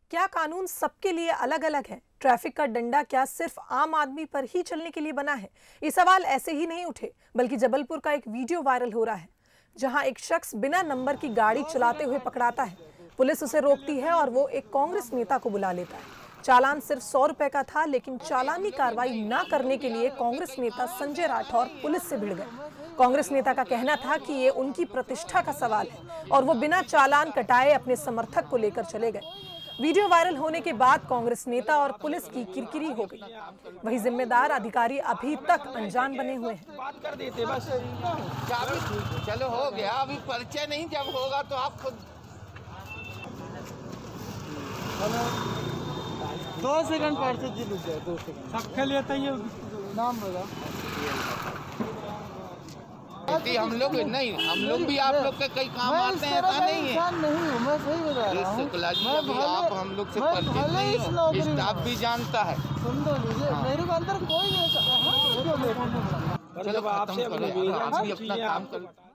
क्या कानून सबके लिए अलग अलग है? ट्रैफिक का डंडा क्या सिर्फ आम आदमी पर ही चलने के लिए बना है? ये सवाल ऐसे ही नहीं उठे, बल्कि जबलपुर का एक वीडियो वायरल हो रहा है जहां एक शख्स बिना नंबर की गाड़ी चलाते हुए पकड़ाता है। पुलिस उसे रोकती है और वो एक कांग्रेस नेता को बुला लेता है। चालान सिर्फ 100 रुपए का था, लेकिन चालानी कार्रवाई न करने के लिए कांग्रेस नेता संजय राठौर पुलिस से भिड़ गए। कांग्रेस नेता का कहना था कि ये उनकी प्रतिष्ठा का सवाल है और वो बिना चालान कटाए अपने समर्थक को लेकर चले गए। वीडियो वायरल होने के बाद कांग्रेस नेता और पुलिस की किरकिरी हो गई। वहीं जिम्मेदार अधिकारी अभी तक अनजान बने हुए हैं। बात कर देते बस। चलो हो गया, अभी परिचय नहीं, जब होगा तो आप खुद 2 सेकंड परिचय जी लीजिए। 2 सेकंड सबके लिए तैयार नाम बता। हम लोग नहीं, हम लोग भी आप लोग के कई काम आते हैं, ऐसा नहीं है। नहीं हूँ, मैं सही बता रहा हूँ। शुक्ला जी, अभी आप हम लोग से परिचित नहीं हो, स्टाफ भी जानता है। सुन दो लीजिए, मेरे को अंदर कोई नहीं। चलो आपसे अपना काम करो।